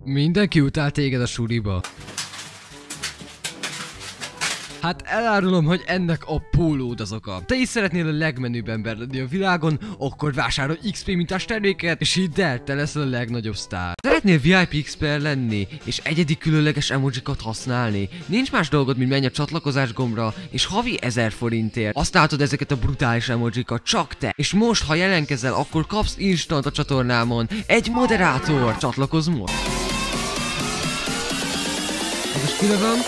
Mindenki utál téged a suliba. Hát elárulom, hogy ennek a pólód az oka. Te is szeretnél a legmenőbb ember lenni a világon, akkor vásárolj XP mintás terméket, és hidd el, te leszel a legnagyobb sztár. Szeretnél VIP XP-r lenni, és egyedi különleges emojikat használni? Nincs más dolgod, mint menj a csatlakozás gombra, és havi 1000 forintért használhatod ezeket a brutális emojikat, csak te. És most, ha jelentkezel, akkor kapsz instant a csatornámon egy moderátor. Csatlakozz most! Az is kire van?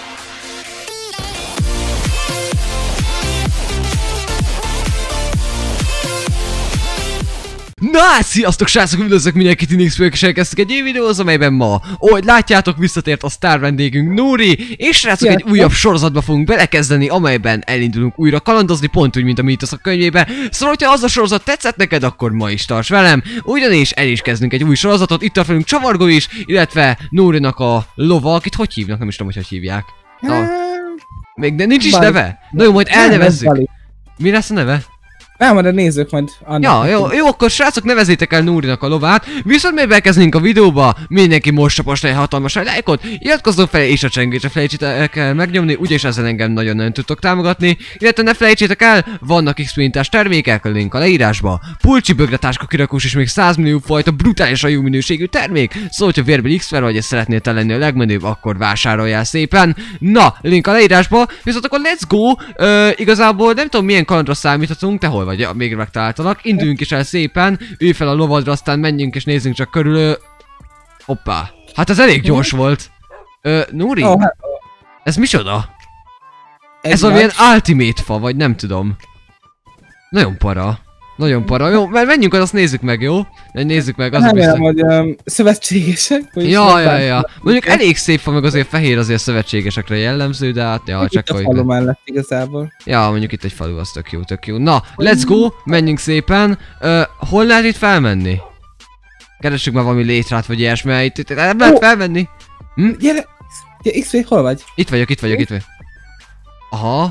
Na, sziasztok srácok, üdvözlök mindenkit, InXP-ök, és elkezdtük egy videóhoz, amelyben ma, ahogy látjátok, visszatért a sztár vendégünk Nóri, és srácok, egy újabb sorozatba fogunk belekezdeni, amelyben elindulunk újra kalandozni, pont úgy, mint a Mítoszok könyvébe. Szóval, hogyha az a sorozat tetszett neked, akkor ma is tarts velem, ugyanis el is kezdünk egy új sorozatot, itt a felünk Csavargó is, illetve Nórinak a lova, akit hogy hívnak, nem is tudom, hogy hívják. Na, még nincs is neve? Na jó, majd elnevezzük. Mi lesz a neve? Nem, de nézzük majd annak. Ja, jó, akkor srácok, nevezzétek el Nórinak a lovát. Viszont még elkezdünk a videóba, mindenki most csapassa egy hatalmas lájkot, iratkozzon fel és a csengőt se felejtsétek el megnyomni, úgyis ezzel engem nagyon tudtok támogatni. Illetve ne felejtsétek el, vannak XP-intás termékek, a link a leírásba. Pulcsi, bögre, táska, kirakós és még 100 millió fajta brutálisan jó minőségű termék. Szóval, hogyha vérbeli XP-r vagy és szeretnél te lenni a legmenőbb, akkor vásároljál szépen. Na, link a leírásba, viszont akkor let's go! Igazából nem tudom milyen kalandra számíthatunk, te hol vagy? Ja, még megtaláltalak. Induljunk is el szépen, ülj fel a lovadra, aztán menjünk és nézzünk csak körül. Hoppá. Hát ez elég gyors volt. Nóri? Ez micsoda? Ez valamilyen ultimate fa, vagy nem tudom. Nagyon para. Nagyon para. Jó, mert menjünk, azt nézzük meg, jó? Nézzük meg, az a biztos. Hogy szövetségesek? Ja. Mondjuk elég szép fa, meg azért fehér azért szövetségesekre jellemző, de hát ja, csak hogy... Itt a falu mellett igazából. Ja, mondjuk itt egy falu, az tök jó, tök jó. Na, let's go, menjünk szépen. Hol lehet itt felmenni? Keressük már valami létrát, vagy ilyesmi, mert itt nem lehet felmenni. Gyere! XP, hol vagy? Itt vagyok. Aha.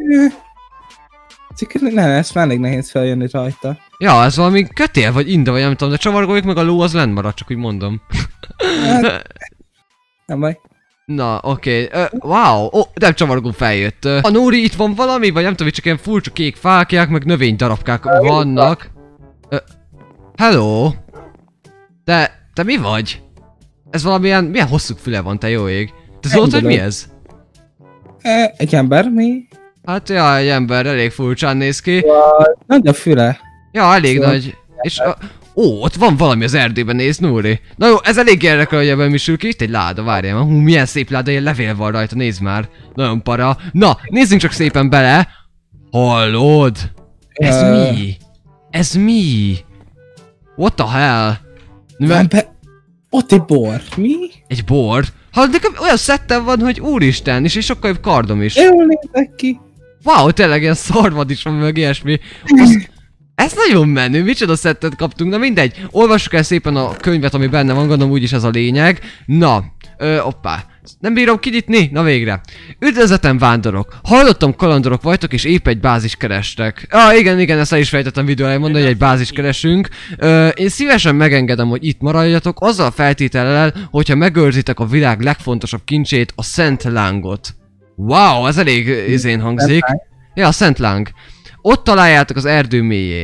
Nem, ez már elég nehéz feljönni rajta. Ja, ez valami kötél, vagy inda, vagy nem tudom, de Csavargóik meg a ló az lent marad, csak úgy mondom. Hát, nem baj. Na, oké. Wow, nem Csavargó feljött. A Nóri, itt van valami, vagy nem tudom, csak ilyen furcsa kék fákják, meg növény darabkák vannak. Hello? Te mi vagy? Ez valamilyen, milyen hosszú füle van, te jó ég? Te szólt, hogy mi ez? Egy ember, mi? Hát ja, egy ember, elég furcsán néz ki. Nagy a füle. Ja, elég nagy. És ott van valami az erdőben, nézd, Nóri. Na jó, ez elég érdekel, hogy ebben mi sül ki. Itt egy láda, várjál már. Milyen szép láda, ilyen levél van rajta, nézd már. Nagyon para. Na, nézzünk csak szépen bele. Hallod? Ez mi? Ez mi? What the hell? Ott egy bor. Mi? Egy bor? Hát nekem olyan szettem van, hogy úristen, és sokkal jobb kardom is. Jól nézek ki. Wow, tényleg ilyen szarvad is van, meg ilyesmi. Ez nagyon menő, micsoda szettet kaptunk, na mindegy. Olvassuk el szépen a könyvet, ami benne van, gondolom úgyis ez a lényeg. Na, hoppá. Nem bírom kinyitni? Na végre. Üdvözletem vándorok! Hallottam, kalandorok vagytok és épp egy bázis kerestek. Igen, ezt el is fejtettem videó elején mondani, hogy egy bázis keresünk. Én szívesen megengedem, hogy itt maradjatok, azzal a feltétellel, hogyha megőrzitek a világ legfontosabb kincsét, a Szent Lángot. Wow, ez elég izén hangzik. Ja, a Szent Láng. Ott találjátok az erdő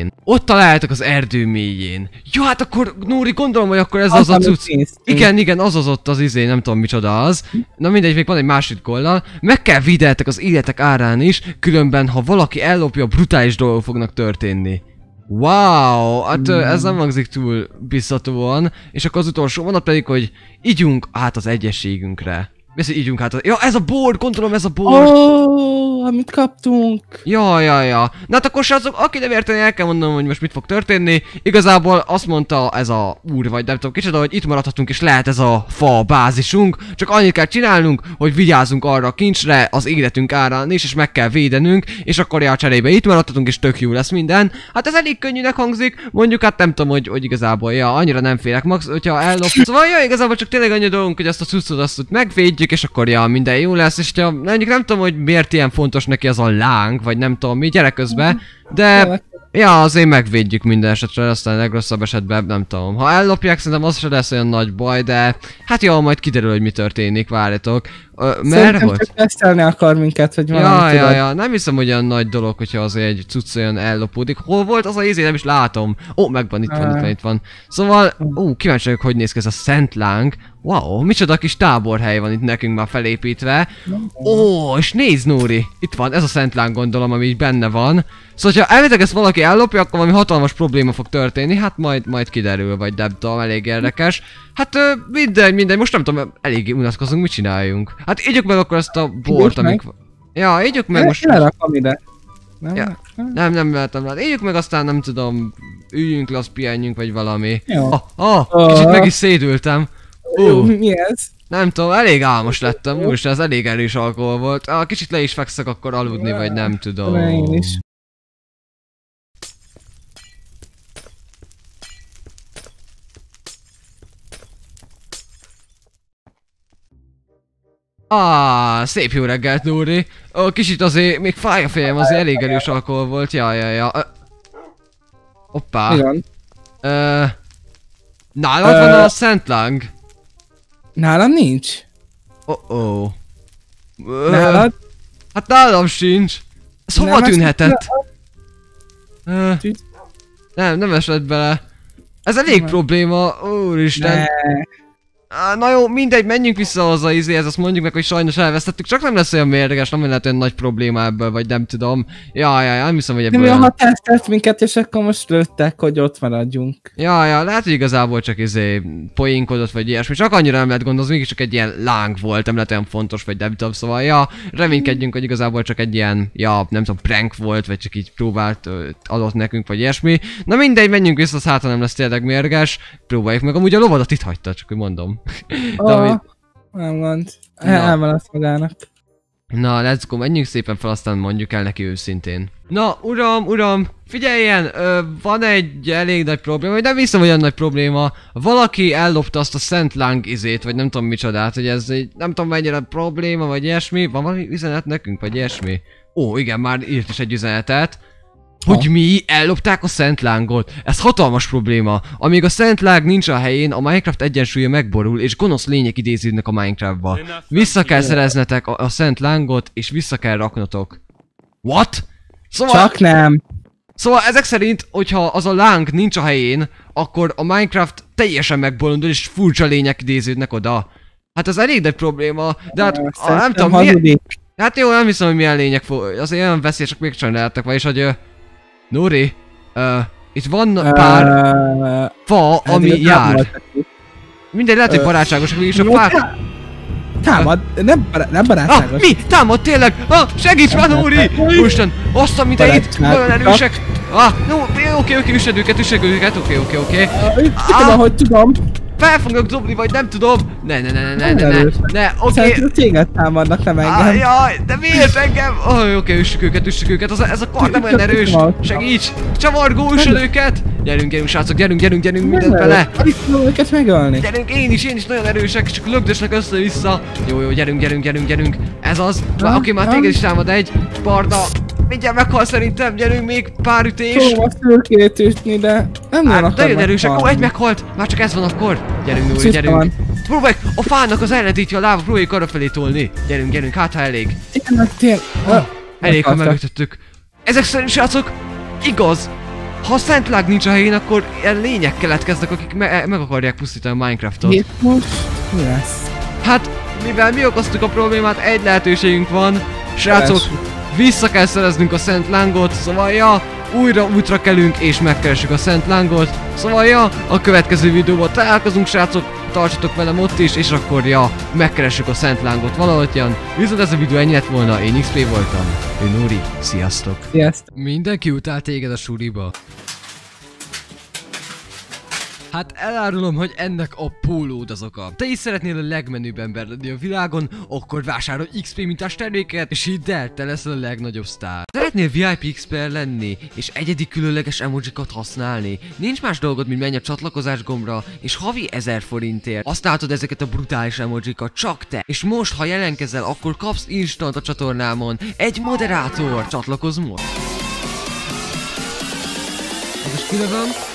mélyén. Jó, hát akkor Nóri, gondolom, hogy akkor ez az a cucc. Igen, az ott az izé, nem tudom micsoda az. Na mindegy, még van egy másik gollal. Meg kell védeltek az életek árán is, különben ha valaki ellopja, brutális dolgok fognak történni. Wow, hát ez nem hangzik túl biztatóan. És akkor az utolsó mondat pedig, hogy ígyunk át az egyességünkre. Így hát ja, ez a bor, gondolom ez a bor. Amit kaptunk. Ja. Na hát akkor srácok, aki nem érteni, el kell mondanom, hogy most mit fog történni. Igazából azt mondta ez a úr, vagy nem tudom kicsoda, hogy itt maradhatunk és lehet ez a fa bázisunk. Csak annyit kell csinálnunk, hogy vigyázzunk arra a kincsre, az életünk árán is, és meg kell védenünk. És akkor ja, cserébe itt maradhatunk, és tök jó lesz minden. Hát ez elég könnyűnek hangzik, mondjuk hát nem tudom, hogy igazából, ja, annyira nem félek, max, hogyha ellop. Szóval ja, igazából csak tényleg annyi dolgunk, hogy azt a cuccot azt megvédjük, és akkor ja, minden jó lesz, és mondjuk nem tudom, hogy miért ilyen fontos neki az a láng, vagy nem tudom mi gyerekközben, de Ja, azért megvédjük minden esetre, aztán a legrosszabb esetben nem tudom. Ha ellopják, szerintem az se lesz olyan nagy baj, de hát jó, majd kiderül, hogy mi történik, várjatok. Merre volt? Csak tesztelni akar minket, hogy valami Ja, nem hiszem, hogy olyan nagy dolog, hogyha azért egy cucc olyan ellopódik. Hol volt az a izé, nem is látom. Ó, megvan, itt van. Szóval, kíváncsi vagyok, hogy néz ki ez a Szent Láng. Wow, micsoda kis táborhely van itt nekünk már felépítve. Ó, és nézd, Nóri, itt van, ez a Szent Láng, gondolom, ami így benne van. Szóval, ha elvileg ezt valaki ellopja, akkor valami hatalmas probléma fog történni, hát majd kiderül, vagy nem tudom, elég érdekes. Hát mindegy, most nem tudom, eléggé unatkozunk, mit csináljunk? Hát ígyük meg akkor ezt a bort, amik... Ja, ígyük meg most... Lerakom ide. Nem vehetem rá. Ígyük meg, aztán nem tudom, üljünk le, azt pihenjünk, vagy valami. Jó. Kicsit meg is szédültem. Mi ez? Nem tudom, elég álmos lettem, úristen, ez elég erős alkohol volt. Kicsit le is fekszek akkor aludni, vagy nem tudom. Én is. Szép jó reggelt, Nóri. Kicsit azért, még fáj a fejem, azért elég erős alkohol volt, ja. Hoppá. Igen. Nálad van a Szent Láng? Nálam nincs. Nálad? Hát nálam sincs. Ez hova tűnhetett? Nem esett bele. Ez elég probléma, úristen. Na jó, mindegy, menjünk vissza hozzá izéhez, azt mondjuk meg, hogy sajnos elvesztettük, csak nem lesz olyan mérges, nem lehet olyan nagy probléma ebből, vagy nem tudom. Ja, nem hiszem, hogy ebből... Nem olyan határtett minket, és akkor most lőttek, hogy ott maradjunk. Ja, lehet, hogy igazából csak poénkodott, vagy ilyesmi, csak annyira nem lehet gondolni, mégis csak egy ilyen láng volt, nem lehet olyan fontos, vagy nem tudom, szóval ja, reménykedjünk, hogy igazából csak egy ilyen, nem tudom, prank volt, vagy csak így próbált, adott nekünk, vagy ilyesmi. Na mindegy, menjünk vissza, hát ha nem lesz tényleg mérges, próbáljuk meg, amúgy a lovadat itt hagyta, csak hogy mondom. Nem gond. Elmaradt magának. Na, let's go, menjünk szépen fel, aztán mondjuk el neki őszintén. Na, uram, figyeljen, van egy elég nagy probléma, vagy nem hiszem olyan nagy probléma. Valaki ellopta azt a Szent Láng izét, vagy nem tudom micsodát, hogy ez egy, nem tudom mennyire probléma, vagy ilyesmi. Van valami üzenet nekünk, vagy ilyesmi? Ó, igen, már írt is egy üzenetet. Hogy mi ellopták a Szent Lángot. Ez hatalmas probléma. Amíg a Szent Láng nincs a helyén, a Minecraft egyensúlya megborul, és gonosz lények idéződnek a Minecraftba. Vissza kell szereznetek a Szent Lángot, és vissza kell raknotok. What? Szóval... Csak nem. Szóval ezek szerint, hogyha az a láng nincs a helyén, akkor a Minecraft teljesen megbolondul, és furcsa lények idéződnek oda. Hát ez elég nagy probléma, de hát nem tudom milyen... Hát jó, nem hiszem, hogy milyen lények azért olyan veszélyesek mégsem lehetnek, vagyis hogy... Nóri, itt van pár fa, ami jár. Mindegy, lehet, hogy barátságos, mégis a fák... Támad, nem barátságos. Mi? Támad, tényleg! Segíts már, Nóri! Úristen, azt a mindenit, nagyon erősek! Oké, üssed őket, oké. Tudom, hogy tudom. Fel fogok dobni, vagy nem tudom. Ne, oké. Szerintem téged támadnak, nem engem. Jaj, de miért engem? Oké, üssük őket, ez a kard nem olyan erős. Segíts! Csavargó, üssed őket! Gyerünk, srácok, gyerünk, mindent bele! Alig tudom őket megölni. Gyerünk, én is nagyon erősek, csak lögdösnek össze-vissza. Jó, gyerünk. Ez az. Oké, már téged is támad egy. Barna. Mindjárt meghal szerintem, gyerünk még pár ütés. Tudom a szürkét ütni, de nem nagyon nagyon erősek, egy meghalt. Már csak ez van akkor. Gyerünk, Nóri, gyerünk. Próbálj a fának az ellentítja a láva, próbáljuk arra felé tolni. Gyerünk, hát ha elég. Elég, ha megütöttük. Ezek szerint, srácok, igaz. Ha a Szent Láng nincs a helyén, akkor ilyen lények keletkeznek, akik meg akarják pusztítani a Minecraftot. Itt most mi lesz? Hát, mivel mi okoztuk a problémát, egy lehetőségünk van. Srácok, vissza kell szereznünk a Szent Lángot, szóval újra útra kelünk és megkeressük a Szent Lángot. Szóval a következő videóban találkozunk, srácok, tartsatok velem ott is, és akkor megkeressük a Szent Lángot valahogyan. Viszont ez a videó ennyi lett volna, én XP voltam. Ő Nóri, sziasztok! Sziasztok! Mindenki utál téged a suliba. Hát elárulom, hogy ennek a pólód az oka. Te is szeretnél a legmenőbb ember lenni a világon, akkor vásárolj XP mintás terméket, és hidd el, te leszel a legnagyobb sztár. Szeretnél VIP XP-r lenni, és egyedi különleges emojikat használni? Nincs más dolgod, mint menj a csatlakozás gombra, és havi 1000 forintért használhatod ezeket a brutális emojikat, csak te. És most, ha jelentkezel, akkor kapsz instant a csatornámon egy moderátor. Csatlakozz most! kilövöm.